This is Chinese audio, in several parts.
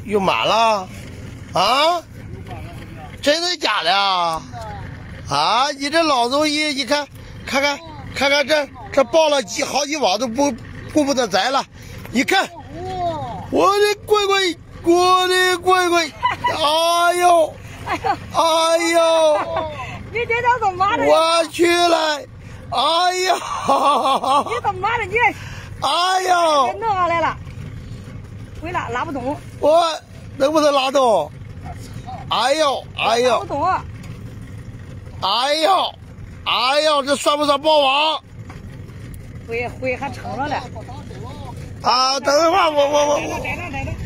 又满了？啊？真的假的啊？啊！你这老东西，你看，看看这抱了好几网都不得宰了，你看，我的乖乖，我的乖乖，哎呦，哎呦， 你这叫怎么的？ 我去了，哎呦， 你怎么的？你哎呦， 给弄上来了，回来拉不动， 我能不能拉动？哎呦，哎呦拉不，动， 哎呦，哎呦，这算不算包网？ 回还撑着嘞。 啊，等一会儿，我逮着，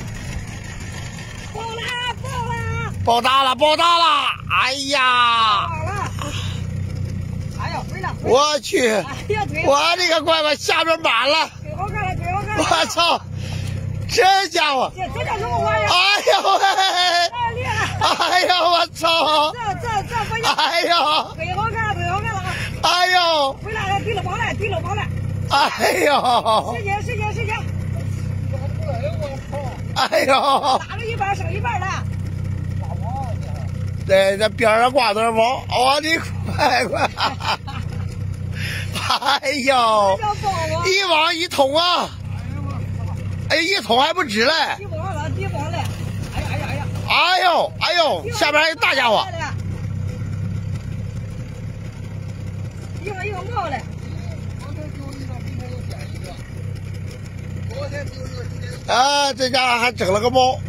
包大了，哎呀， 好了，哎呀，回来， 我去， 哎呀，腿， 我的个乖乖，下边满了， 腿好看了，腿好看了， 我操，这家伙， 这叫什么玩意儿？ 哎呦喂， 太厉害！ 哎呦我操， 这不行， 哎呦， 腿好看了啊！ 哎呦， 回来了，提了包来， 哎呦， 时间， 哎呦， 打了一半，剩一半了。 对，这边上挂点网，我的乖乖，哎呦， 叫包网， 一网一桶啊，哎，一桶还不止嘞， 提包了，哎呀， 哎呦，下边还有大家伙， 一个冒嘞， 啊，这家伙还整了个猫。